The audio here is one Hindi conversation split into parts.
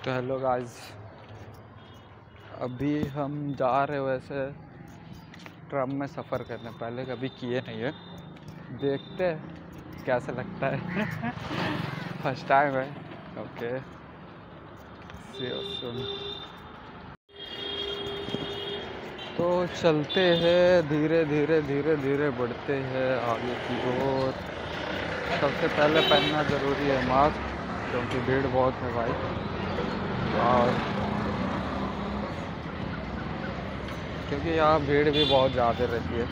तो हेलो गाइस, अभी हम जा रहे हो ऐसे ट्रम में सफ़र करने। पहले कभी किए नहीं है, देखते हैं कैसा लगता है। फर्स्ट टाइम है। Okay, see you soon. तो चलते हैं, धीरे धीरे धीरे धीरे बढ़ते हैं आगे की ओर। सबसे पहले पहनना ज़रूरी है मास्क, क्योंकि भीड़ बहुत है भाई। और क्योंकि यहाँ भीड़ भी बहुत ज़्यादा रहती है।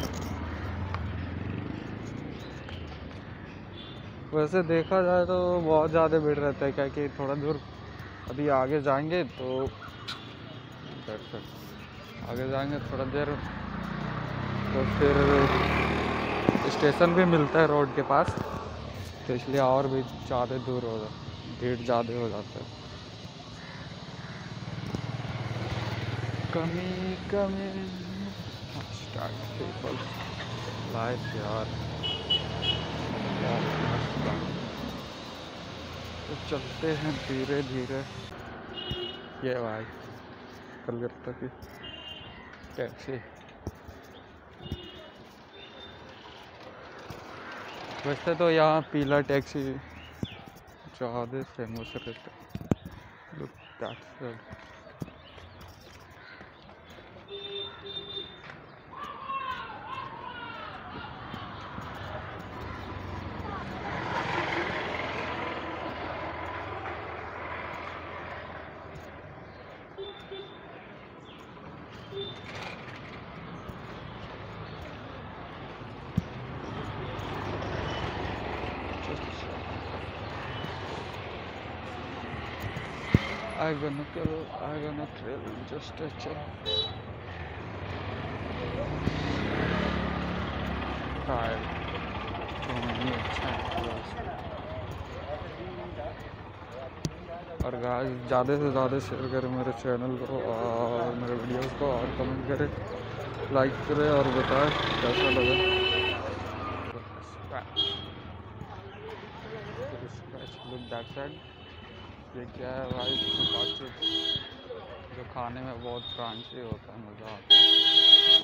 वैसे देखा जाए तो बहुत ज़्यादा भीड़ रहता है, क्या कि थोड़ा दूर अभी आगे जाएंगे तो आगे जाएंगे थोड़ा देर, तो फिर स्टेशन भी मिलता है रोड के पास, तो इसलिए और भी ज़्यादा दूर हो भीड़ ज़्यादा हो जाता है। कमी कमी स्टार्ट पीपल लाइफ यार। तो चलते हैं धीरे धीरे। ये भाई कलकत्ता की टैक्सी। वैसे तो यहाँ पीला टैक्सी ज़्यादा फेमस रहता है। Look, that's good. I'm gonna thrill just a chill. Tired. और गाइस ज़्यादा से ज़्यादा शेयर करें मेरे चैनल को और मेरे वीडियोस को, और कमेंट करें, लाइक करें और बताएं कैसा लगा। Look that side. ये क्या है भाई? जो खाने में बहुत क्रंची होता है, मज़ा आता है।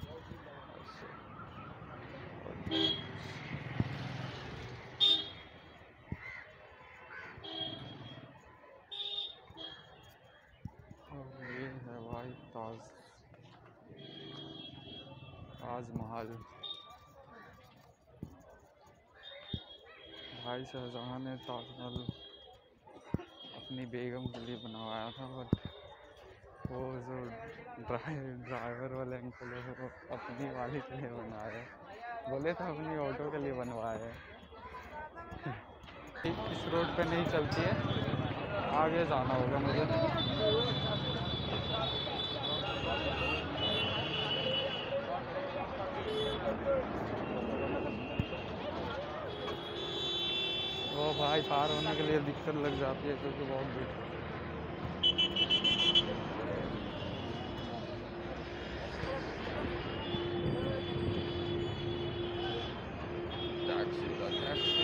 और ये है भाई ताजमहल। भाई शाहजहाँ ने ताजमहल अपनी बेगम के लिए बनवाया था, बट वो जो ड्राइवर वाले अंकल है वो अपनी वाली के लिए बनवाया, बोले तो अपनी ऑटो के लिए बनवाया है। इस रोड पे नहीं चलती है, आगे जाना होगा मुझे। वो भाई पार होने के लिए दिक्कत लग जाती है, क्योंकि बहुत भीड़। टैक्सी का taxi.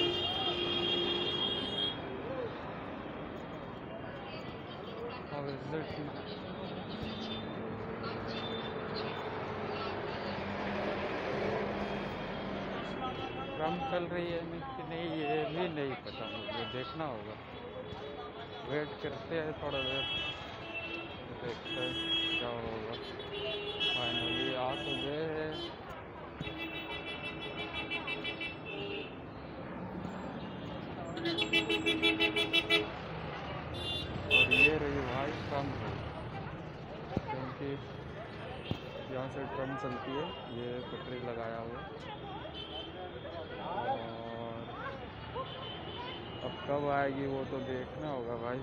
How is it? Tram चल रही है कि नहीं ये भी नहीं पता, मुझे देखना होगा। वेट करते हैं थोड़ा देर, देखते हैं क्या होगा। फाइनली आ तो गए हैं। और ये रही भाई ट्रम, क्योंकि यहाँ से ट्रम चलती है, ये पटरी लगाया हुआ। और अब कब आएगी वो तो देखना होगा भाई।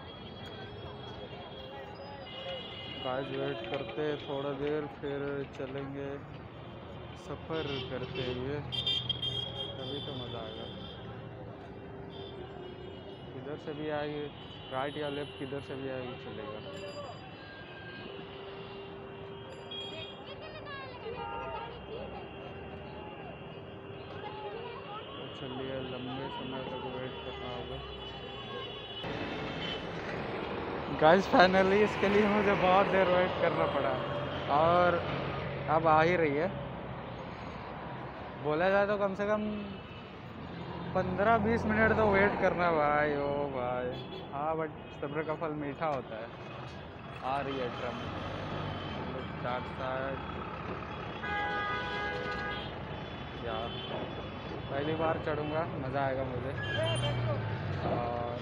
गाइस वेट करते थोड़ा देर, फिर चलेंगे सफ़र करते हुए, तभी तो मज़ा आएगा। किधर से भी आएगी, राइट या लेफ्ट, किधर से भी आएगी चलेगा। तो चलिए, लंबे समय तक वेट करना होगा। गाइस फाइनली इसके लिए मुझे बहुत देर वेट करना पड़ा और अब आ ही रही है। बोला जाए तो कम से कम 15-20 मिनट तो वेट करना भाई। ओ भाई हाँ, बट सब्र का फल मीठा होता है। आ रही है ट्रम, चार साइड यार। पहली बार चढ़ूँगा, मज़ा आएगा मुझे। और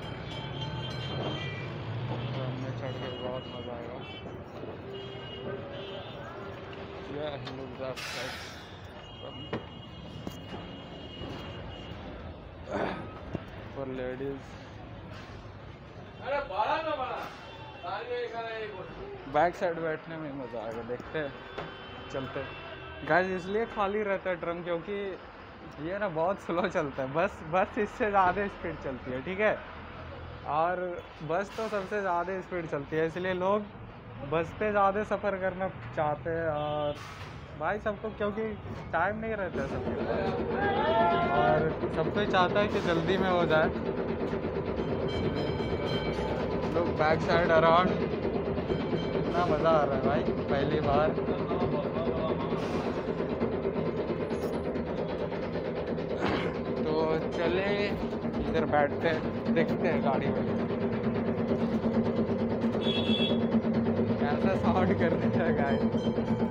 ट्रम में चढ़ के बहुत मज़ा आएगा। Yeah, look that for ladies। Back side बैठने में मज़ा आएगा। देखते हैं, चलते गाइस। इसलिए खाली रहता है ट्रम क्योंकि ये ना बहुत स्लो चलता है। बस इससे ज़्यादा स्पीड चलती है, ठीक है। और बस तो सबसे ज़्यादा स्पीड चलती है, इसलिए लोग बस पे ज़्यादा सफ़र करना चाहते हैं। और भाई सबको, क्योंकि टाइम नहीं रहता है सबके पास और सब कोई चाहता है कि जल्दी में हो जाए। लोग बैक साइड अराउंड, इतना मज़ा आ रहा है भाई पहली बार। तो चले इधर बैठते हैं, देखते हैं गाड़ी में कैसा साउंड कर देता है गाइस।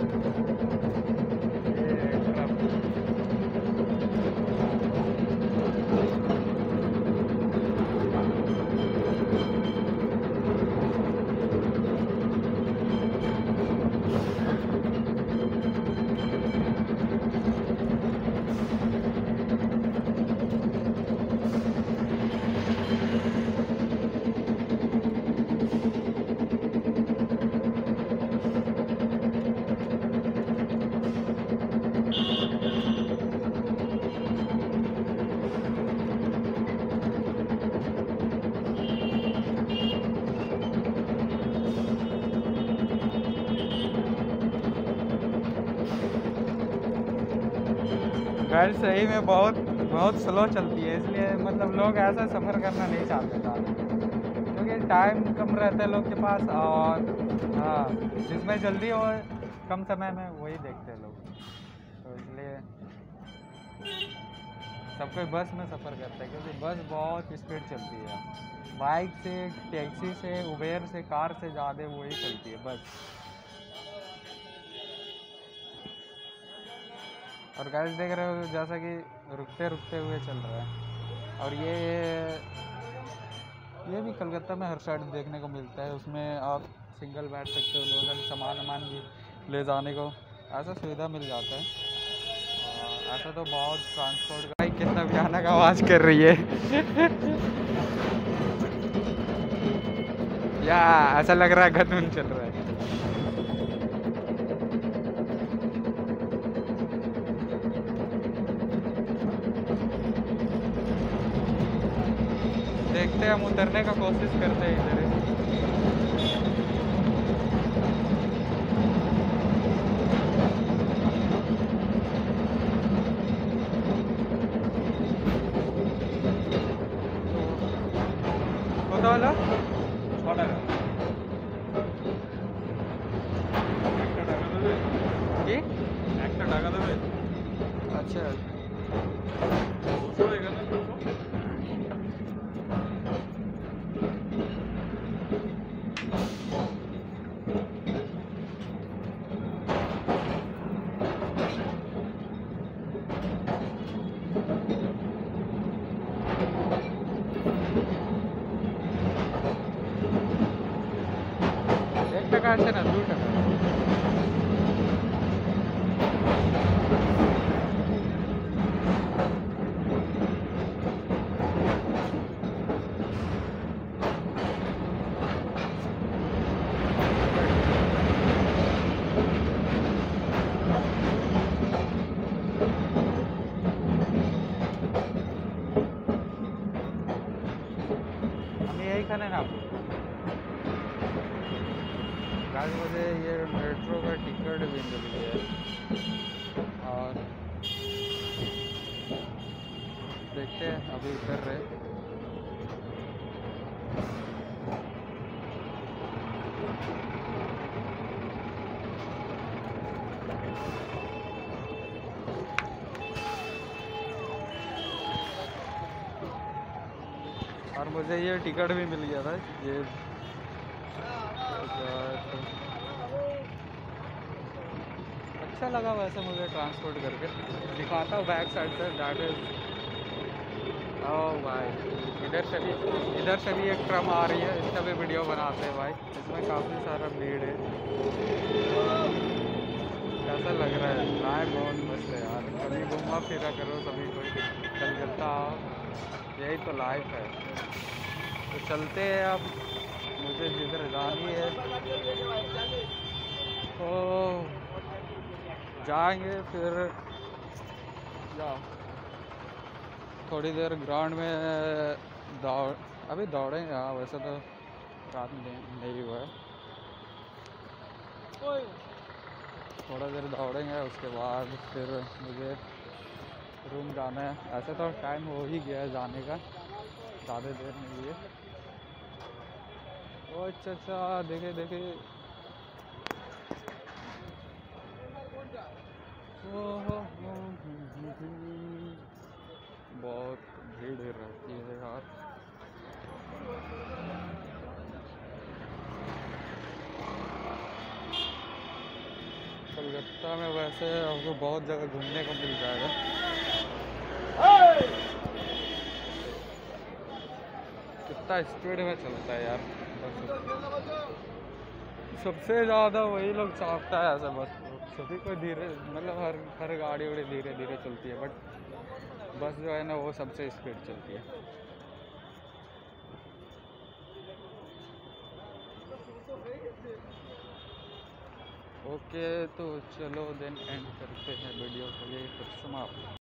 गाड़ी सही में बहुत बहुत स्लो चलती है, इसलिए मतलब लोग ऐसा सफ़र करना नहीं चाहते था क्योंकि टाइम कम रहता है लोग के पास। और हाँ, जिसमें जल्दी हो कम समय में वही देखते हैं लोग, तो इसलिए सब कोई बस में सफ़र करता है क्योंकि बस बहुत स्पीड चलती है। बाइक से, टैक्सी से, उबेर से, कार से ज़्यादा वही चलती है बस। और गाइस देख रहे हो जैसा कि रुकते रुकते हुए चल रहा है। और ये भी कलकत्ता में हर साइड देखने को मिलता है। उसमें आप सिंगल बैठ सकते हो, 2 जन सामान भी ले जाने को ऐसा सुविधा मिल जाता है। ऐसा तो बहुत ट्रांसपोर्ट का कितना भयानक आवाज़ कर रही है या ऐसा लग रहा है गधुन चल रहा है। देखते हैं, हम उतरने का कोशिश करते हैं इधर। কত হলো? 6 টাকা। একটা টাকা দেবে? কি? একটা টাকা দেবে? আচ্ছা। বসো এখানে বসো। एक টাকা আছে না, 2 টাকা। আমি এইখানে নামবো। गाइस मुझे ये मेट्रो का टिकट भी मिल गया है और देखते हैं अभी उतर रहे। और मुझे ये टिकट भी मिल गया था ये अच्छा लगा वैसे मुझे ट्रांसपोर्ट करके। दिखाता हूँ बैक साइड से, दैट इज़ ओह भाई। इधर से भी एक ट्रम आ रही है, इसका भी वीडियो बनाते हैं भाई। इसमें काफ़ी सारा भीड़ है। कैसा लग रहा है? लाइफ बहुत मस्त है यार, कभी घूमा फिरा करो सभी कोई, कलकत्ता आओ, यही तो लाइफ है। तो चलते हैं अब, मुझे जिधर जानी है तो जाएंगे। फिर जाओ थोड़ी देर ग्राउंड में दौड़, अभी दौड़ेंगे। हाँ वैसे तो रात में नहीं हुआ है, थोड़ा देर दौड़ेंगे उसके बाद फिर मुझे रूम जाना है। ऐसे तो टाइम हो ही गया है जाने का, ज़्यादा देर नहीं है। ओ अच्छा अच्छा, देखे देखे, बहुत भीड़ रहती है यार। कलकत्ता में वैसे आपको बहुत जगह घूमने को मिल जाएगा। कितना स्पीड में चलता है यार बस, सबसे ज़्यादा वही लोग चाहता है ऐसा बस। सभी को धीरे, मतलब हर गाड़ी वाड़ी धीरे धीरे चलती है, बट बस जो है ना वो सबसे स्पीड चलती है। ओके तो चलो देन एंड करते हैं वीडियो को, ये फिर समाप्त।